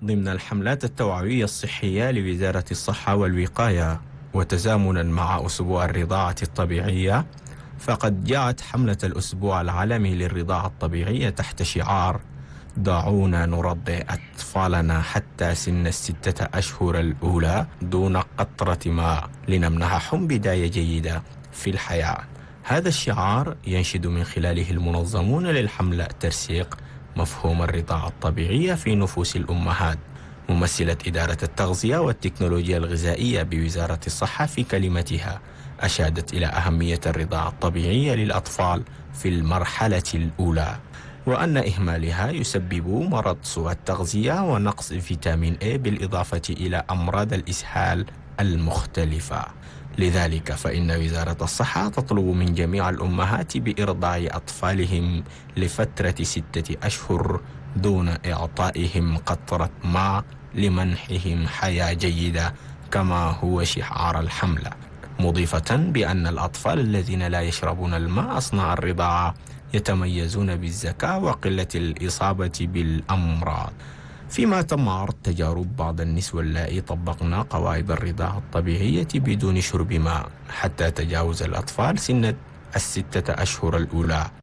ضمن الحملات التوعوية الصحية لوزارة الصحة والوقاية، وتزامنا مع أسبوع الرضاعة الطبيعية، فقد جاءت حملة الأسبوع العالمي للرضاعة الطبيعية تحت شعار دعونا نرضع أطفالنا حتى سن ال6 أشهر الأولى دون قطرة ماء لنمنحهم بداية جيدة في الحياة. هذا الشعار ينشد من خلاله المنظمون للحملة ترسيخ مفهوم الرضاعة الطبيعية في نفوس الأمهات. ممثلة إدارة التغذية والتكنولوجيا الغذائية بوزارة الصحة في كلمتها أشادت إلى أهمية الرضاعة الطبيعية للأطفال في المرحلة الأولى، وأن إهمالها يسبب مرض سوء التغذية ونقص فيتامين A بالإضافة إلى أمراض الإسهال المختلفة. لذلك فإن وزارة الصحة تطلب من جميع الأمهات بإرضاع أطفالهم لفترة 6 أشهر دون إعطائهم قطرة ماء لمنحهم حياة جيدة كما هو شعار الحملة، مضيفة بأن الأطفال الذين لا يشربون الماء أثناء الرضاعة يتميزون بالذكاء وقلة الإصابة بالأمراض. فيما تم عرض تجارب بعض النسوة اللائي طبقنا قواعد الرضاعة الطبيعية بدون شرب ماء حتى تجاوز الأطفال سن ال6 أشهر الأولى،